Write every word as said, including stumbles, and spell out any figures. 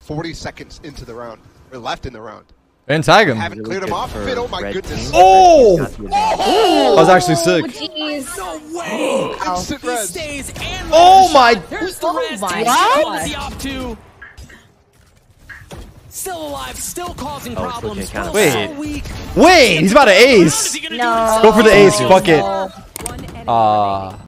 forty seconds into the round, or left in the round. And tag him. Haven't cleared him off. Fit, oh my goodness. Oh! That was actually sick. Oh, No way! Instant He res. stays and Oh my! There's the Oh res. my What is he God. up to? Still alive, still causing Oh, problems. switching Will Wait. so weak. Wait, he's about to ace. Is he gonna do No. Go for the ace. Fuck it. No. Ah.